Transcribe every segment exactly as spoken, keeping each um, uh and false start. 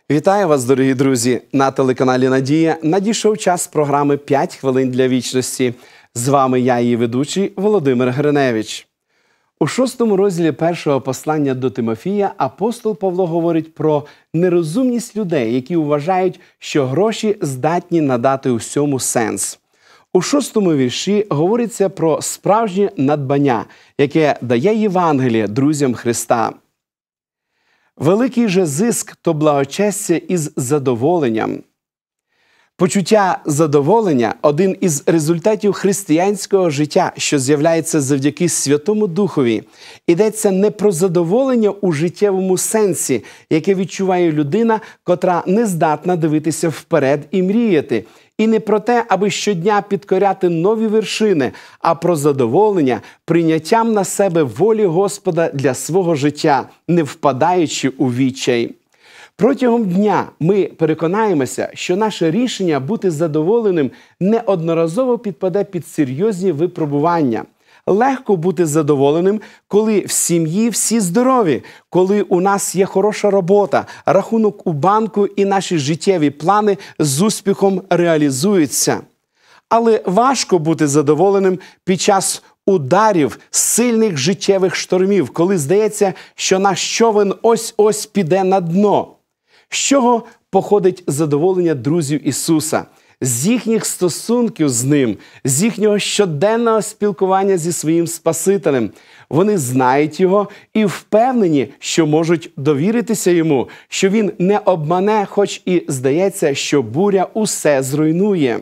Вітаю вас, дорогі друзі! На телеканалі «Надія» надійшов час програми «п'ять хвилин для вічності». З вами я, її ведучий, Володимир Гриневич. У шостому розділі першого послання до Тимофія апостол Павло говорить про нерозумність людей, які вважають, що гроші здатні надати усьому сенс. У шостому вірші говориться про справжнє надбання, яке дає Євангеліє друзям Христа. Великий же зиск – то благочестя із задоволенням. Почуття задоволення – один із результатів християнського життя, що з'являється завдяки Святому Духові. Йдеться не про задоволення у життєвому сенсі, яке відчуває людина, котра не здатна дивитися вперед і мріяти. І не про те, аби щодня підкоряти нові вершини, а про задоволення прийняттям на себе волі Господа для свого життя, не впадаючи у відчай. Протягом дня ми переконаємося, що наше рішення бути задоволеним неодноразово підпаде під серйозні випробування. Легко бути задоволеним, коли в сім'ї всі здорові, коли у нас є хороша робота, рахунок у банку і наші життєві плани з успіхом реалізуються. Але важко бути задоволеним під час ударів сильних життєвих штормів, коли здається, що наш човен ось-ось піде на дно. З чого походить задоволення друзів Ісуса? З їхніх стосунків з Ним, з їхнього щоденного спілкування зі своїм Спасителем. Вони знають Його і впевнені, що можуть довіритися Йому, що Він не обмане, хоч і здається, що буря усе зруйнує.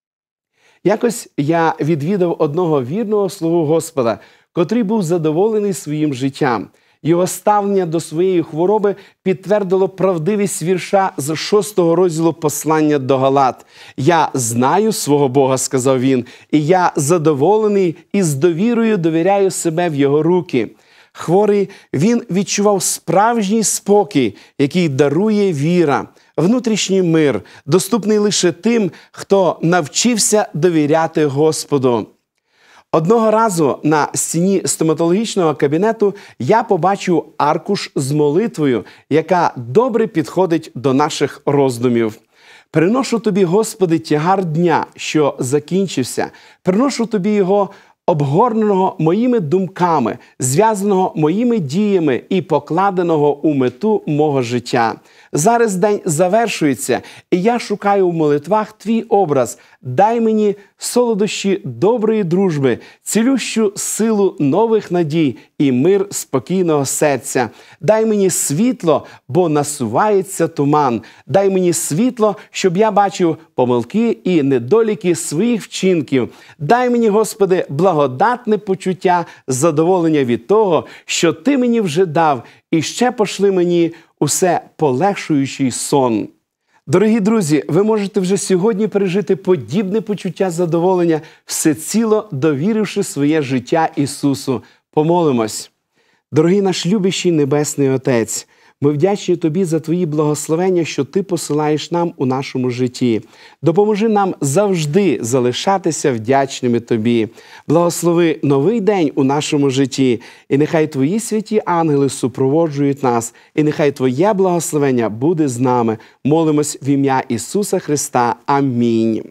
Якось я відвідав одного вірного слугу Господа, котрий був задоволений своїм життям. Його ставлення до своєї хвороби підтвердило правдивість вірша з шостого розділу послання до Галат. «Я знаю свого Бога», – сказав він, – «і я задоволений і з довірою довіряю себе в Його руки». Хворий, він відчував справжній спокій, який дарує віра, внутрішній мир, доступний лише тим, хто навчився довіряти Господу. Одного разу на стіні стоматологічного кабінету я побачив аркуш з молитвою, яка добре підходить до наших роздумів. «Приношу тобі, Господи, тягар дня, що закінчився. Приношу тобі його обгорненого моїми думками, зв'язаного моїми діями і покладеного у мету мого життя. Зараз день завершується, і я шукаю в молитвах твій образ. Дай мені солодощі доброї дружби, цілющу силу нових надій і мир спокійного серця. Дай мені світло, бо насувається туман. Дай мені світло, щоб я бачив помилки і недоліки своїх вчинків. Дай мені, Господи, благодатне почуття, задоволення від того, що Ти мені вже дав, і ще пошли мені усе полегшуючий сон». Дорогі друзі, ви можете вже сьогодні пережити подібне почуття задоволення, всеціло довіривши своє життя Ісусу. Помолимось. Дорогий наш любящий Небесний Отець, ми вдячні Тобі за Твої благословення, що Ти посилаєш нам у нашому житті. Допоможи нам завжди залишатися вдячними Тобі. Благослови новий день у нашому житті, і нехай Твої святі ангели супроводжують нас, і нехай Твоє благословення буде з нами. Молимось в ім'я Ісуса Христа. Амінь.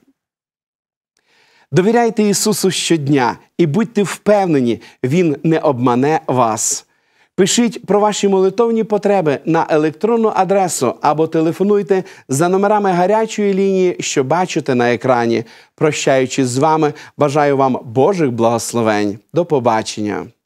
Довіряйте Ісусу щодня і будьте впевнені, Він не обмане вас. Пишіть про ваші молитовні потреби на електронну адресу або телефонуйте за номерами гарячої лінії, що бачите на екрані. Прощаючись з вами, бажаю вам Божих благословень. До побачення.